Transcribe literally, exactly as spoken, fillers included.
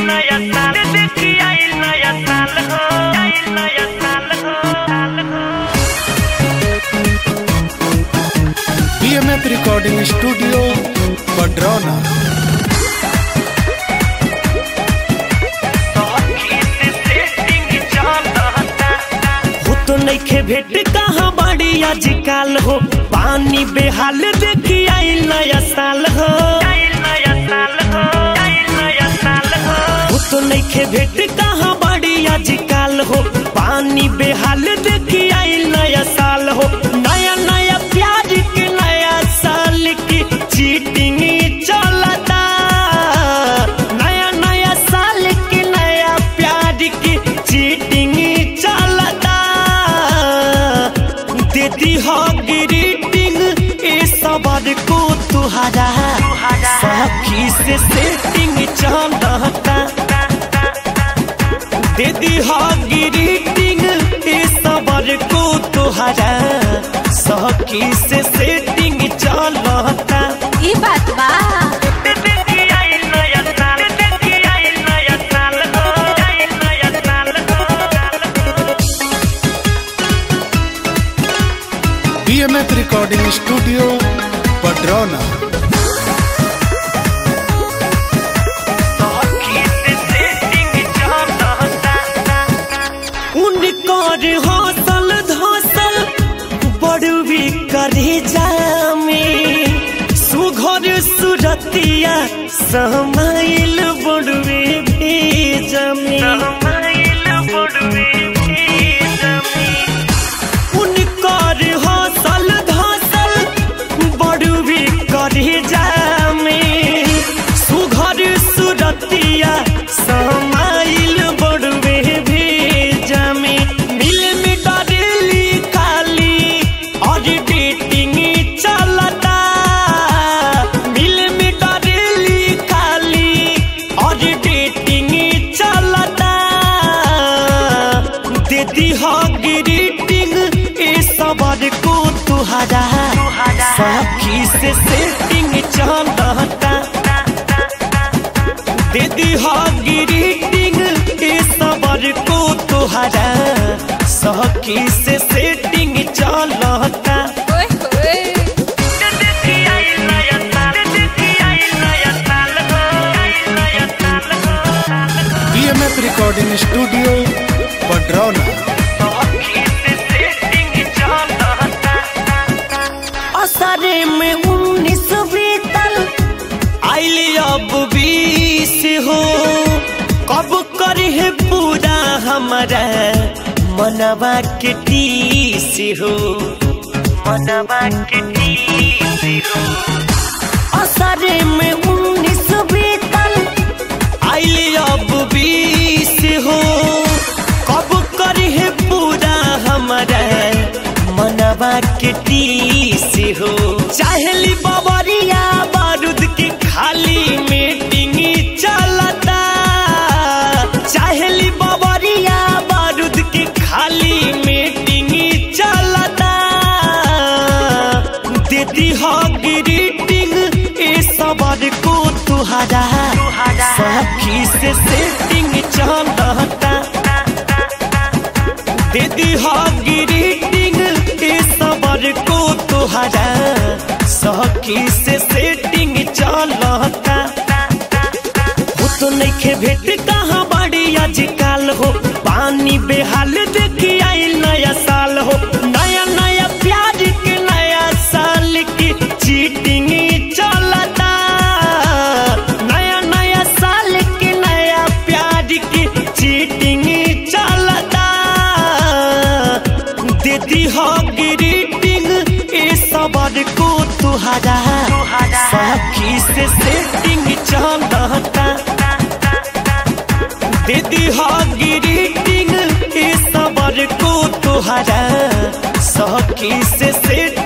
नया साल देखी आई नया साल हो आई नया साल हो साल हो। BMF recording studio Padrauna. तो नइखे भेट कहाँ बाड़ी आजकल हो पानी बेहाल देखी आई नया साल हो आई नया साल हो आई नया साल हो। तो नइखे भेट कहाँ बाड़ी आजकल हो पानी बेहाल देखी आई नया साल हो। नया नया प्यार के नया साल की चीटिंग चलता नया नया साल के नया प्यार की चीटिंग चलता। देती हो ग्रीटिंग ए सबर को तुहरा सखी से सेटिंग चलता। देती हो ग्रीटिंग ए सबर को तुहरा सखी से सेटिंग चलता। ई बात बा बीएमएफ रिकॉर्डिंग स्टूडियो पडरौना। उनकर हौसल धौसल बड़वी करे जामे सुघर सुरतिया समाइल बड़वे भेजमे उनकर हौसल धौसल बड़वी करे जामे सुघर सुरतिया समाइल बड़वे भेजमे। मिल में डरेली खाली और डेटिंग चलता मिल में डरेली खाली और डेटिंग चलता। देती हो ग्रीटिंग ए सबर को तुहरा सखी से सेटिंग चलता। देती हो ग्रीटिंग ए सबर को तुहरा सखी से सेटिंग चलता। BMF recording studio Padrauna. असरे में उन्नीस बीतल आइल अब बीस हो कब करे है पूरा हमारा मनवा के टीस हो मनवा के टीस हो। असरे में उन्नीस बीतल आइल अब बीस हो कब करे है पूरा हमारा मनवा के टीस हो। चाहली बबरिया बारूद के खाली मीटिंग चलता चाहली बबरिया बारूद के खाली मीटिंग चलता। देती हो ग्रीटिंग ए सबर को तुहरा सखी से सेटिंग चलता। देती हो ग्रीटिंग ए सबर को तुहरा सखी से सेटिंग चलता। वो तो नइखे भेट कहाँ बाड़ी आजकल हो पानी बेहाल देखी आई नया साल हो। नया नया प्यार के नया साल की चीटिंग चलता नया नया साल के नया प्यार की चीटिंग चलता। देती हो ग्रीटिंग ए सबर को तुहरा सखी से सेटिंग चलता। देती हो ग्रीटिंग ए सबर को तुहरा सखी से सेटिंग